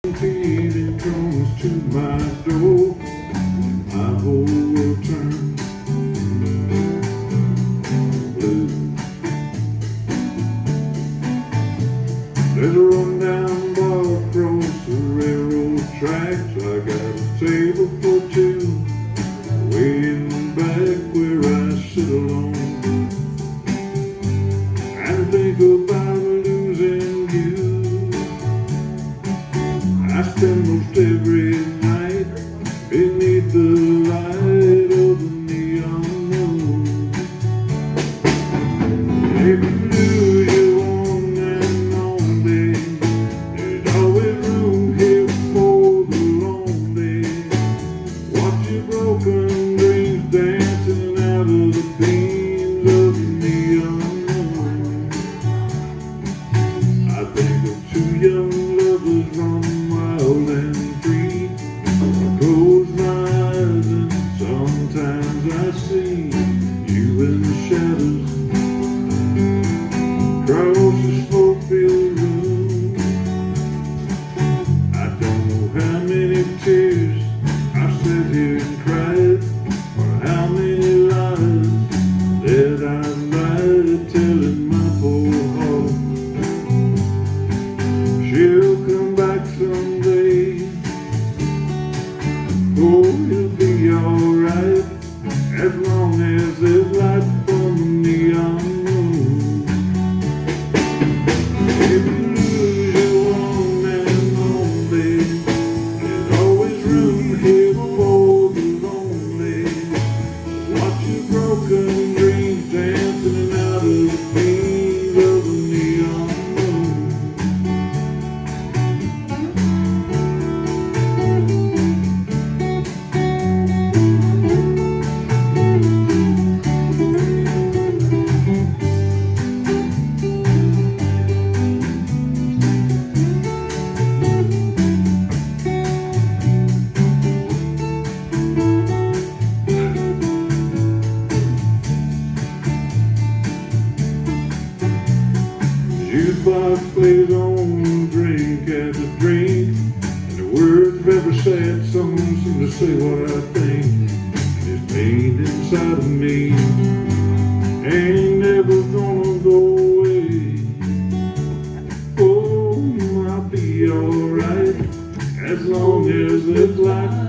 feeling comes to my door, my whole world turns blue. There's a rundown bar across the railroad tracks. I got a table for two, way in the back where I sit alone and think about losing you. I spend most every night beneath the light of the neon moon. If you lose your one and only, there's always room here for the lonely. Watch your broken dreams dancing out of the beams of the neon moon. I think of two young lovers running wild and free. I close my eyes and sometimes I see you in the shadows across the smoke-filled room. I don't know how many tears I've sat here and cried, or how many lies that I've lied, telling my poor heart she'll come back someday. Oh, it'll be alright as long as there's light from the neon moon. If you lose your one and only, there's always room here for the lonely. Watch your broken dreams dancing out of the beams of the neon moon. Jukebox plays on, drink after drink, and the words of every sad song seem to say what I think. This pain inside of me ain't never gonna go away. Oh, I'll be alright as long as there's light